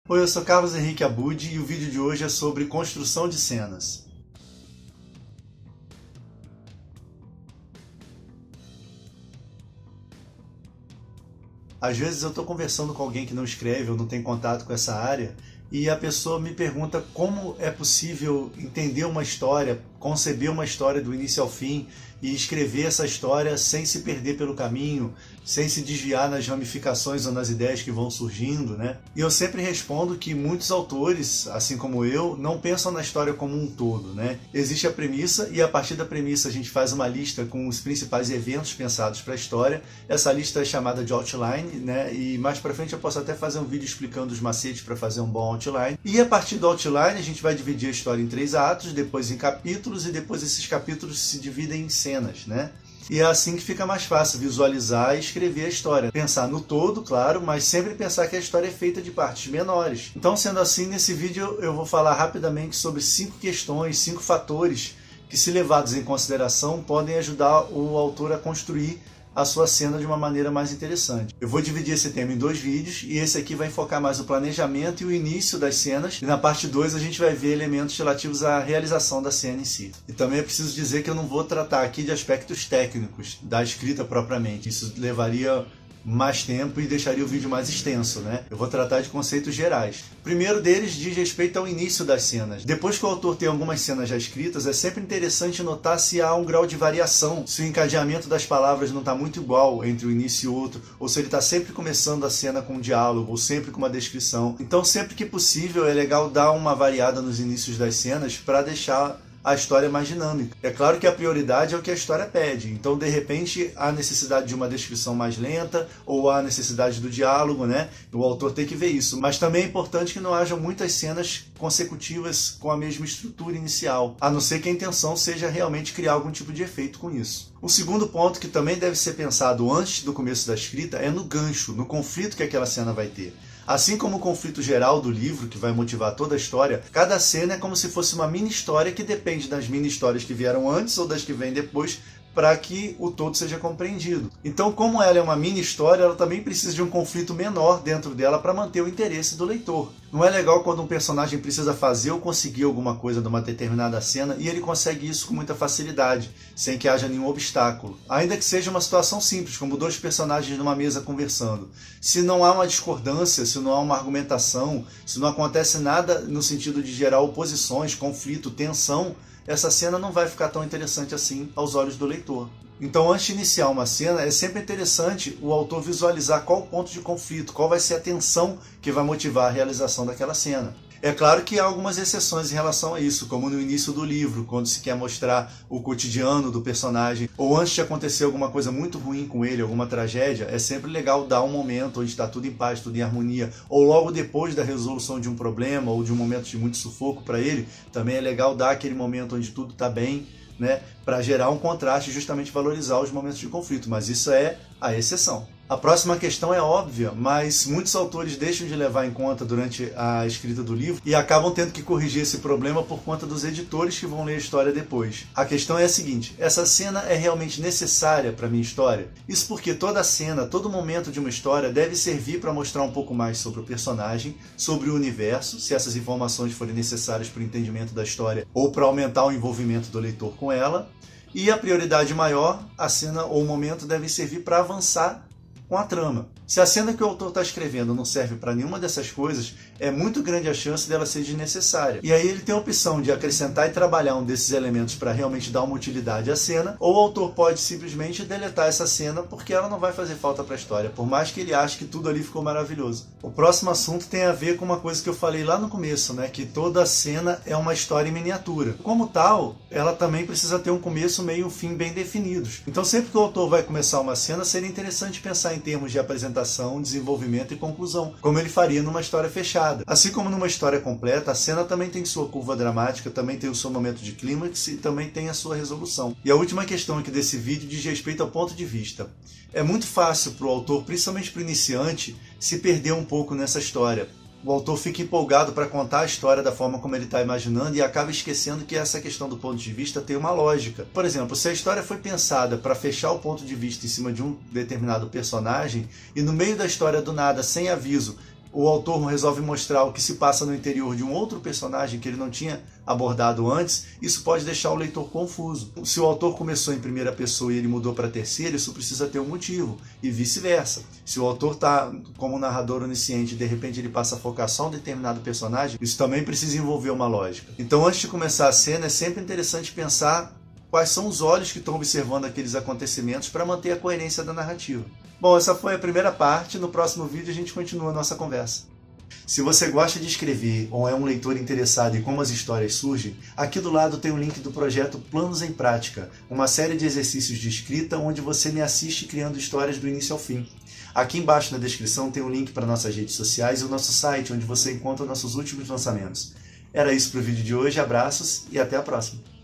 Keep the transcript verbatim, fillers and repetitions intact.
Oi, eu sou Carlos Henrique Abud e o vídeo de hoje é sobre construção de cenas. Às vezes eu estou conversando com alguém que não escreve ou não tem contato com essa área e a pessoa me pergunta como é possível entender uma história, conceber uma história do início ao fim e escrever essa história sem se perder pelo caminho, sem se desviar nas ramificações ou nas ideias que vão surgindo, né? E eu sempre respondo que muitos autores, assim como eu, não pensam na história como um todo, né? Existe a premissa e a partir da premissa a gente faz uma lista com os principais eventos pensados para a história. Essa lista é chamada de outline, né? E mais para frente eu posso até fazer um vídeo explicando os macetes para fazer um bom outline. E a partir do outline a gente vai dividir a história em três atos, depois em capítulos e depois esses capítulos se dividem em cenas, né? E é assim que fica mais fácil visualizar e escrever a história. Pensar no todo, claro, mas sempre pensar que a história é feita de partes menores. Então, sendo assim, nesse vídeo eu vou falar rapidamente sobre cinco questões, cinco fatores que, se levados em consideração, podem ajudar o autor a construir a sua cena de uma maneira mais interessante. Eu vou dividir esse tema em dois vídeos e esse aqui vai focar mais o planejamento e o início das cenas, e na parte dois a gente vai ver elementos relativos à realização da cena em si. E também é preciso dizer que eu não vou tratar aqui de aspectos técnicos da escrita propriamente, isso levaria mais tempo e deixaria o vídeo mais extenso, né? Eu vou tratar de conceitos gerais. O primeiro deles diz respeito ao início das cenas. Depois que o autor tem algumas cenas já escritas, é sempre interessante notar se há um grau de variação, se o encadeamento das palavras não está muito igual entre o início e o outro, ou se ele está sempre começando a cena com um diálogo, ou sempre com uma descrição. Então, sempre que possível, é legal dar uma variada nos inícios das cenas para deixar a história mais dinâmica. É claro que a prioridade é o que a história pede, então de repente há necessidade de uma descrição mais lenta ou há necessidade do diálogo, né? O autor tem que ver isso, mas também é importante que não haja muitas cenas consecutivas com a mesma estrutura inicial, a não ser que a intenção seja realmente criar algum tipo de efeito com isso. O segundo ponto que também deve ser pensado antes do começo da escrita é no gancho, no conflito que aquela cena vai ter. Assim como o conflito geral do livro, que vai motivar toda a história, cada cena é como se fosse uma mini-história que depende das mini-histórias que vieram antes ou das que vêm depois, para que o todo seja compreendido. Então, como ela é uma mini-história, ela também precisa de um conflito menor dentro dela para manter o interesse do leitor. Não é legal quando um personagem precisa fazer ou conseguir alguma coisa de uma determinada cena e ele consegue isso com muita facilidade, sem que haja nenhum obstáculo. Ainda que seja uma situação simples, como dois personagens numa mesa conversando. Se não há uma discordância, se não há uma argumentação, se não acontece nada no sentido de gerar oposições, conflito, tensão, essa cena não vai ficar tão interessante assim aos olhos do leitor. Então, antes de iniciar uma cena, é sempre interessante o autor visualizar qual o ponto de conflito, qual vai ser a tensão que vai motivar a realização daquela cena. É claro que há algumas exceções em relação a isso, como no início do livro, quando se quer mostrar o cotidiano do personagem, ou antes de acontecer alguma coisa muito ruim com ele, alguma tragédia, é sempre legal dar um momento onde está tudo em paz, tudo em harmonia, ou logo depois da resolução de um problema, ou de um momento de muito sufoco para ele, também é legal dar aquele momento onde tudo está bem, né, para gerar um contraste e justamente valorizar os momentos de conflito, mas isso é a exceção. A próxima questão é óbvia, mas muitos autores deixam de levar em conta durante a escrita do livro e acabam tendo que corrigir esse problema por conta dos editores que vão ler a história depois. A questão é a seguinte: essa cena é realmente necessária para a minha história? Isso porque toda cena, todo momento de uma história deve servir para mostrar um pouco mais sobre o personagem, sobre o universo, se essas informações forem necessárias para o entendimento da história ou para aumentar o envolvimento do leitor com ela. E a prioridade maior, a cena ou o momento deve servir para avançar com a trama. Se a cena que o autor está escrevendo não serve para nenhuma dessas coisas, é muito grande a chance dela ser desnecessária. E aí ele tem a opção de acrescentar e trabalhar um desses elementos para realmente dar uma utilidade à cena, ou o autor pode simplesmente deletar essa cena porque ela não vai fazer falta para a história, por mais que ele ache que tudo ali ficou maravilhoso. O próximo assunto tem a ver com uma coisa que eu falei lá no começo, né? Que toda cena é uma história em miniatura. Como tal, ela também precisa ter um começo, meio e um fim bem definidos. Então, sempre que o autor vai começar uma cena, seria interessante pensar em termos de apresentação, desenvolvimento e conclusão, como ele faria numa história fechada. Assim como numa história completa, a cena também tem sua curva dramática, também tem o seu momento de clímax e também tem a sua resolução. E a última questão aqui desse vídeo diz respeito ao ponto de vista. É muito fácil para o autor, principalmente para o iniciante, se perder um pouco nessa história. O autor fica empolgado para contar a história da forma como ele está imaginando e acaba esquecendo que essa questão do ponto de vista tem uma lógica. Por exemplo, se a história foi pensada para fechar o ponto de vista em cima de um determinado personagem e no meio da história do nada, sem aviso, o autor resolve mostrar o que se passa no interior de um outro personagem que ele não tinha abordado antes, isso pode deixar o leitor confuso. Se o autor começou em primeira pessoa e ele mudou para terceira, isso precisa ter um motivo, e vice-versa. Se o autor está como narrador onisciente e de repente ele passa a focar só em um determinado personagem, isso também precisa envolver uma lógica. Então, antes de começar a cena, é sempre interessante pensar quais são os olhos que estão observando aqueles acontecimentos para manter a coerência da narrativa. Bom, essa foi a primeira parte. No próximo vídeo a gente continua a nossa conversa. Se você gosta de escrever ou é um leitor interessado em como as histórias surgem, aqui do lado tem o link do projeto Planos em Prática, uma série de exercícios de escrita onde você me assiste criando histórias do início ao fim. Aqui embaixo na descrição tem um link para nossas redes sociais e o nosso site, onde você encontra nossos últimos lançamentos. Era isso para o vídeo de hoje, abraços e até a próxima!